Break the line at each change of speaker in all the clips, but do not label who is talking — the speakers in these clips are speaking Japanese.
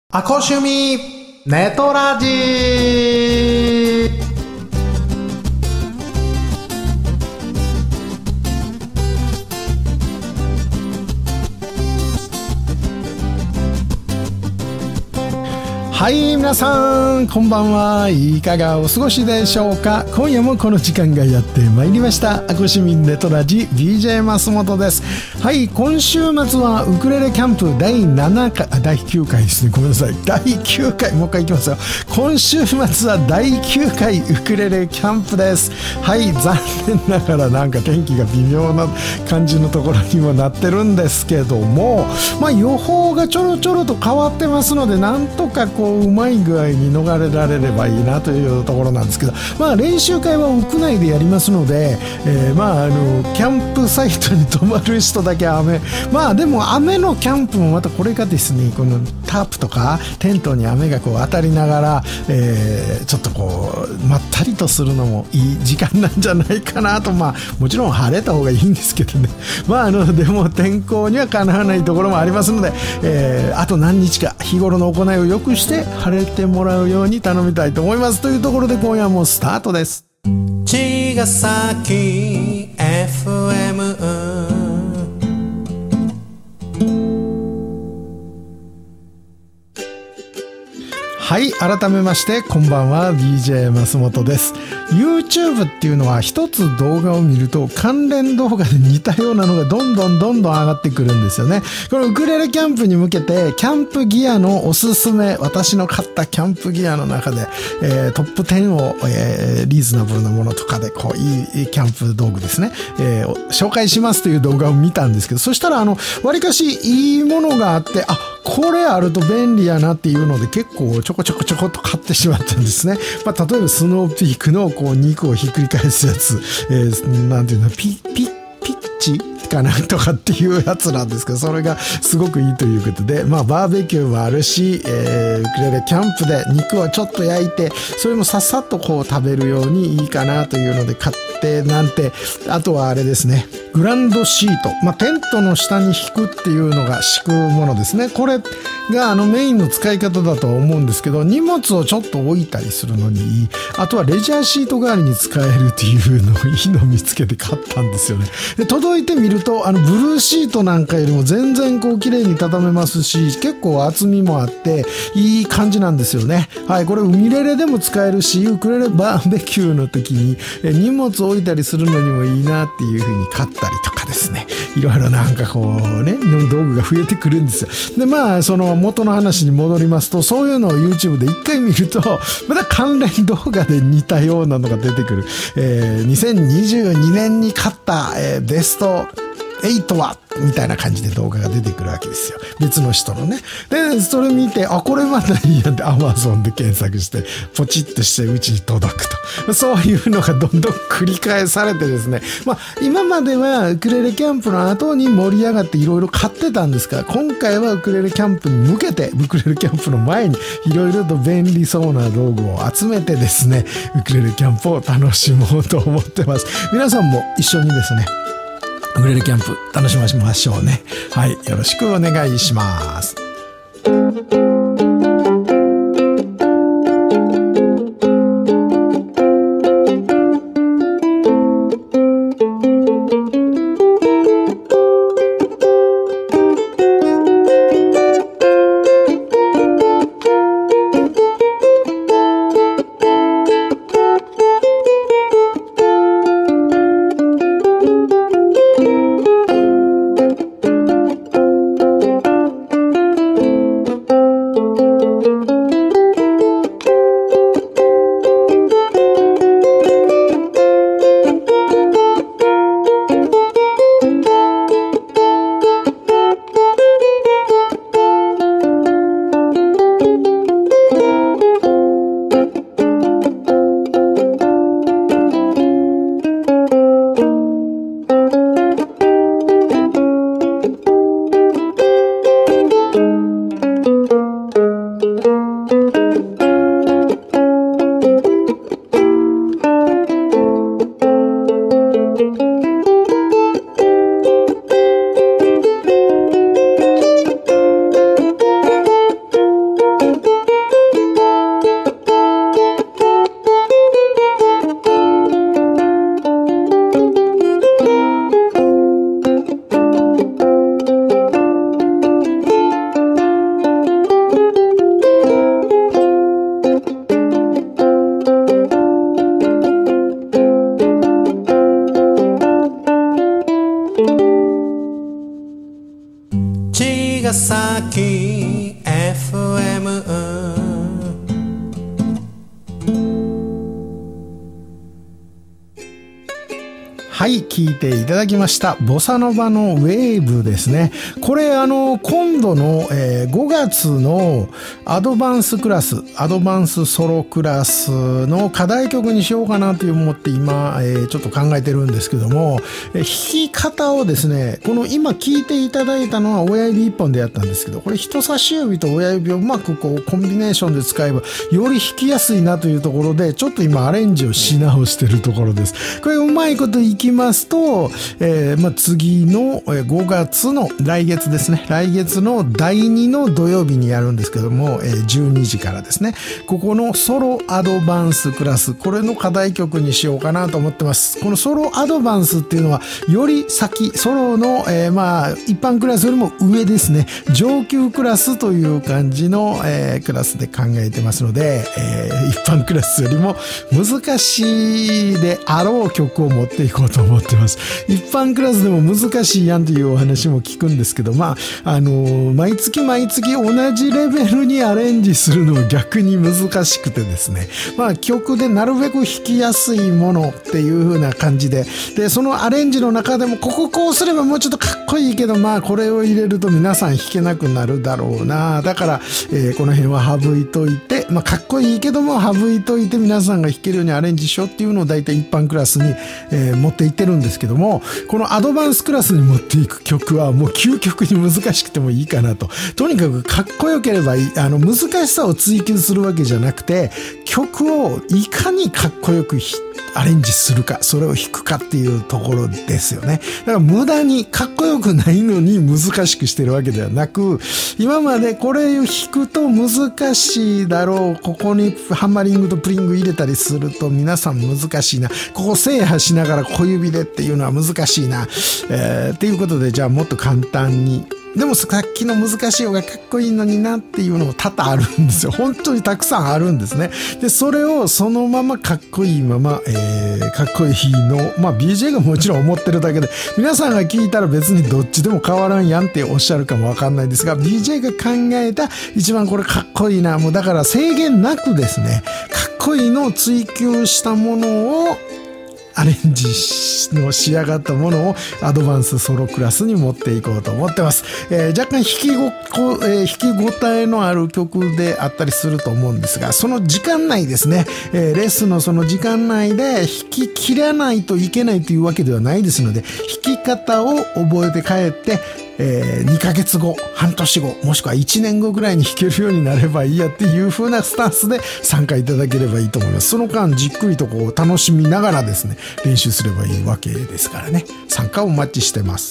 アコ趣味ネトラジー。はい、皆さんこんばんは。いかがお過ごしでしょうか。今夜もこの時間がやってまいりました。アコ市民ネトラジ DJ 増本です。はい、今週末はウクレレキャンプ第9回ですね。ごめんなさい、第9回、もう一回いきますよ。今週末は第9回ウクレレキャンプです。はい、残念ながらなんか天気が微妙な感じのところにもなってるんですけども、予報がちょろちょろと変わってますので、なんとかうまい具合に逃れられればいいなというところなんですけど、練習会は屋内でやりますので、キャンプサイトに泊まる人だけ雨、でも雨のキャンプもまたこれがですね、このタープとかテントに雨が当たりながら、ちょっとまったりとするのもいい時間なんじゃないかなと。もちろん晴れた方がいいんですけどね。でも天候にはかなわないところもありますので、あと何日か日頃の行いを良くして晴れてもらうように頼みたいと思います。というところで今夜もスタートです。茅ヶ崎 FM。はい、改めましてこんばんは。 DJ 増本です。 YouTube っていうのは一つ動画を見ると関連動画で似たようなのがどんどん上がってくるんですよね。このウクレレキャンプに向けてキャンプギアのおすすめ、私の買ったキャンプギアの中で、トップ10を、リーズナブルなものとかでいいキャンプ道具ですね、紹介しますという動画を見たんですけど、そしたらわりかしいいものがあって、これあると便利やなっていうので結構ちょこちょこっと買ってしまったんですね。例えばスノーピークの肉をひっくり返すやつ、なんていうの、ピッチかなとかっていうやつなんですけど、それがすごくいいということで、バーベキューもあるし、ウクレレキャンプで肉をちょっと焼いてそれもさっさと食べるようにいいかなというので買ってなんて。あとはあれですね、グランドシート、テントの下に引くっていうのが敷くものですね。これがメインの使い方だとは思うんですけど、荷物をちょっと置いたりするのにいい。あとはレジャーシート代わりに使えるっていうのをいいの見つけて買ったんですよね。で届いてみるとブルーシートなんかよりも全然綺麗に畳めますし、結構厚みもあっていい感じなんですよね。はい、これ海レレでも使えるし、ウクレレバーベキューの時に荷物を置いたりするのにもいいなっていう風に買ったりとかですね、いろいろなんか道具が増えてくるんですよ。でその元の話に戻りますと、そういうのを YouTube で一回見るとまた関連動画で似たようなのが出てくる。2022年に買った、ベスト8はみたいな感じで動画が出てくるわけですよ、別の人のね。でそれ見て、これまたいいやんって Amazon で検索してポチッとしてうちに届くと、そういうのがどんどん繰り返されてですね、今まではウクレレキャンプの後に盛り上がっていろいろ買ってたんですが、今回はウクレレキャンプに向けて、ウクレレキャンプの前にいろいろと便利そうな道具を集めてですね、ウクレレキャンプを楽しもうと思ってます。皆さんも一緒にですね、ウクレレキャンプ楽しみましょうね。はい、よろしくお願いします。
崎 FM。
はい、聞いていただきました。ボサノバのウェーブですね。これ今度の、5月のアドバンスクラス、アドバンスソロクラスの課題曲にしようかなと思って今、ちょっと考えてるんですけども、弾き方をですね、この今聞いていただいたのは親指一本でやったんですけど、これ人差し指と親指をうまくこうコンビネーションで使えばより弾きやすいなというところで、ちょっと今アレンジをし直してるところです。これうまいこといきますと、次の5月の来月ですね。来月の第2の土曜日にやるんですけども、12時からですね。ここのソロアドバンスクラス、これの課題曲にしようかなと思ってます。このソロアドバンスっていうのは、より先、ソロの、一般クラスよりも上ですね。上級クラスという感じの、クラスで考えてますので、一般クラスよりも難しいであろう曲を持っていこうと思ってます。一般クラスでも難しいやんというお話も聞くんですけど、毎月毎月同じレベルにアレンジするのは逆に難しくてですね、曲でなるべく弾きやすいものっていう風な感じで、そのアレンジの中でもこうすればもうちょっとかっこいいけど、これを入れると皆さん弾けなくなるだろうな。だから、この辺は省いといて、かっこいいけども省いといて皆さんが弾けるようにアレンジしようっていうのを大体一般クラスに、持っていってるんですけども、このアドバンスクラスに持っていく曲はもう究極に難しくてもいいかなと。とにかくかっこよければいい。難しさを追求するわけじゃなくて、曲をいかにかっこよくアレンジするか、それを弾くかっていうところですよね。だから無駄にかっこよくないのに難しくしてるわけではなく、今までこれを弾くと難しいだろう、ここにハンマリングとプリング入れたりすると皆さん難しいな、ここ制覇しながら小指でっていうのは難しいな、っていうことで、じゃあもっと簡単に、でもさっきの難しい方がかっこいいのになっていうのも多々あるんですよ。本当にたくさんあるんですね。で、それをそのままかっこいいまま、かっこいいの、BJ がもちろん思ってるだけで、皆さんが聞いたら別にどっちでも変わらんやんっておっしゃるかもわかんないですが、BJ が考えた一番これかっこいいな、もうだから制限なくですね、かっこいいのを追求したものをアレンジの仕上がったものをアドバンスソロクラスに持っていこうと思ってます。若干弾き応えのある曲であったりすると思うんですが、その時間内ですね、レッスンのその時間内で弾き切らないといけないというわけではないですので、弾き方を覚えて帰って、2ヶ月後、半年後、もしくは1年後ぐらいに弾けるようになればいいやっていう風なスタンスで参加いただければいいと思います。その間じっくりと楽しみながらですね、練習すればいいわけですからね。参加をお待ちしてます。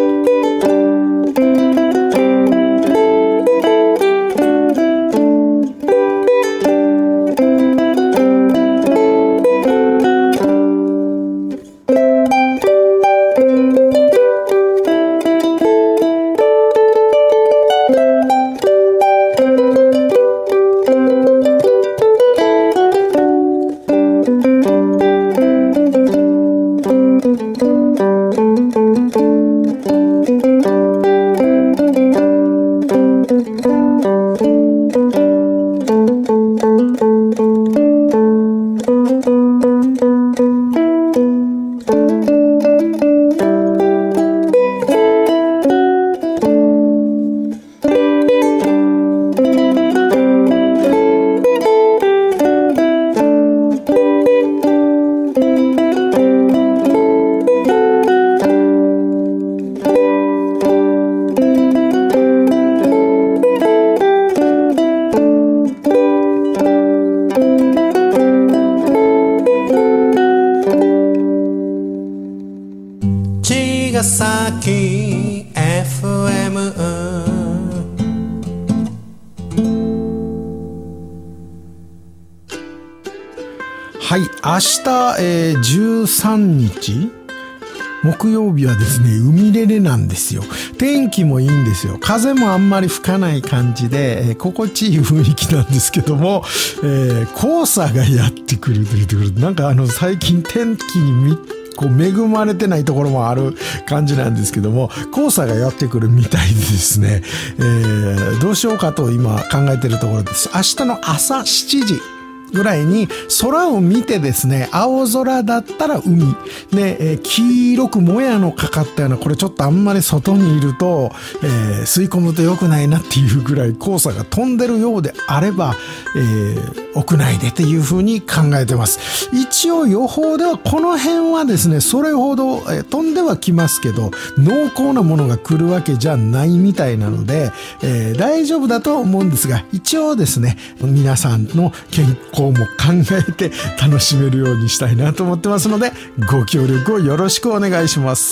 茅ヶ崎 FM。
はい、明日、13日木曜日はですね、海レレなんですよ。天気もいいんですよ。風もあんまり吹かない感じで、心地いい雰囲気なんですけども、黄砂がやってくるというところで、なんか最近天気にこう恵まれてないところもある感じなんですけども、黄砂がやってくるみたいでですね、どうしようかと今考えているところです。明日の朝7時ぐらいに空を見てですね、青空だったら海で、黄色くもやのかかったような、これちょっとあんまり外にいると、吸い込むと良くないなっていうぐらい黄砂が飛んでるようであれば、屋内でっていうふうに考えてます。一応予報ではこの辺はですね、それほど、飛んではきますけど濃厚なものが来るわけじゃないみたいなので、大丈夫だと思うんですが、一応ですね、皆さんの健康も考えて楽しめるようにしたいなと思ってますので、ご協力をよろしくお願いします。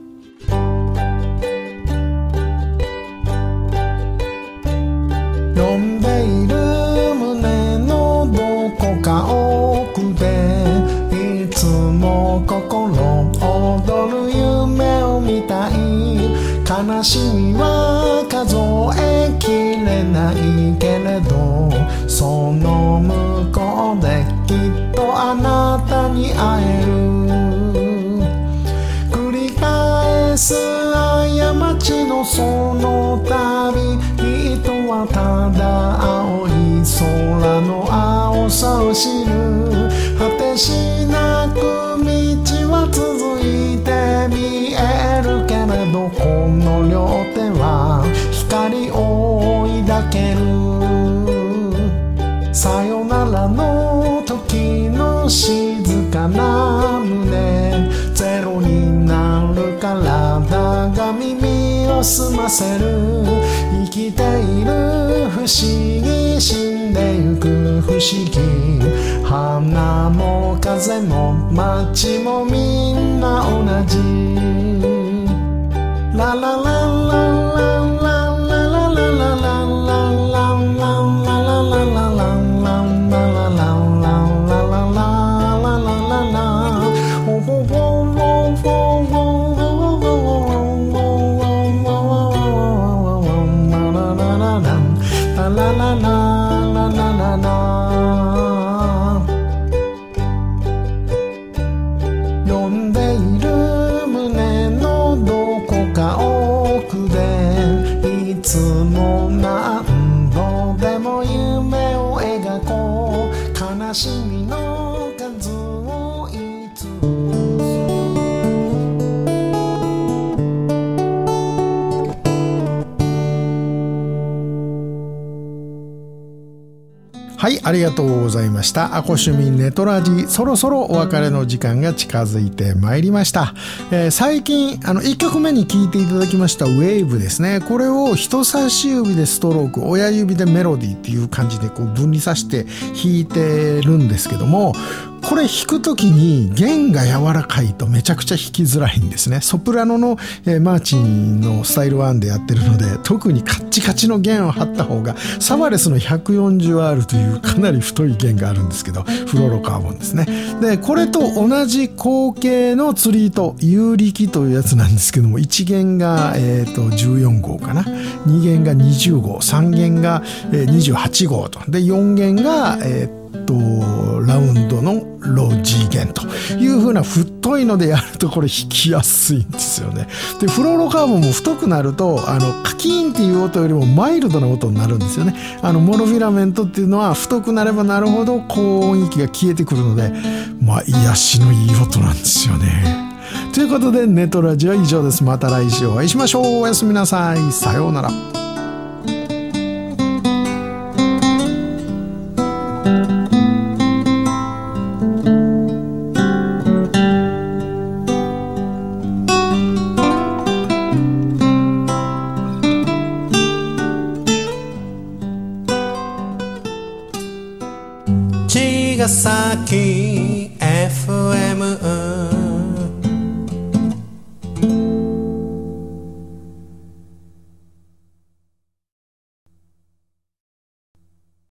読んでいる胸のどこか奥でいつも心躍る夢を見たい。悲しみは数えきれないけれど、その向こうできっとあなたに会える。繰り返す過ちのその度、人はただ青い空の青さを知る。果てしなく道は続いて見えるけれど、この両手は光を抱ける。さよならの時の静かな胸、ゼロになる体が耳を澄ませる。生きている不思議、死んでゆく不思議。花も風も街もみんな同じ。ララララララ読んでいる胸のどこか奥で、いつも何度でも夢を描こう。悲しみの数をいつ
はい、ありがとうございました。アコシュミンネトラジ、そろそろお別れの時間が近づいてまいりました。最近1曲目に聴いていただきましたウェーブですね。これを人差し指でストローク、親指でメロディーっていう感じでこう分離させて弾いてるんですけども、これ弾くときに弦が柔らかいとめちゃくちゃ弾きづらいんですね。ソプラノの、マーチンのスタイル1でやってるので、特にカッチカチの弦を張った方が、サバレスの 140R というかなり太い弦があるんですけど、フロロカーボンですね。でこれと同じ口径の釣り糸、有力というやつなんですけども、1弦が、14号かな、2弦が20号、3弦が、28号と、で4弦が、ラウンドのロー G 弦という風な太いのでやるとこれ弾きやすいんですよね。でフローロカーボンも太くなるとカキーンっていう音よりもマイルドな音になるんですよね。モノフィラメントっていうのは太くなればなるほど高音域が消えてくるので、癒しのいい音なんですよね。ということでネトラジは以上です。また来週お会いしましょう。おやすみなさい。さようなら。
茅ヶ崎 FM